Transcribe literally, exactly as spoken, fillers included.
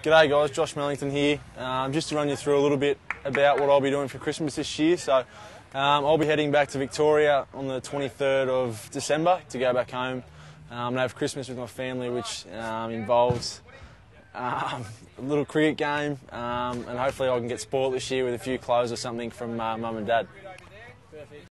G'day guys, Josh Mellington here. Um, just to run you through a little bit about what I'll be doing for Christmas this year. So um, I'll be heading back to Victoria on the twenty-third of December to go back home um, and have Christmas with my family, which um, involves um, a little cricket game, um, and hopefully I can get spoilt this year with a few clothes or something from uh, mum and dad.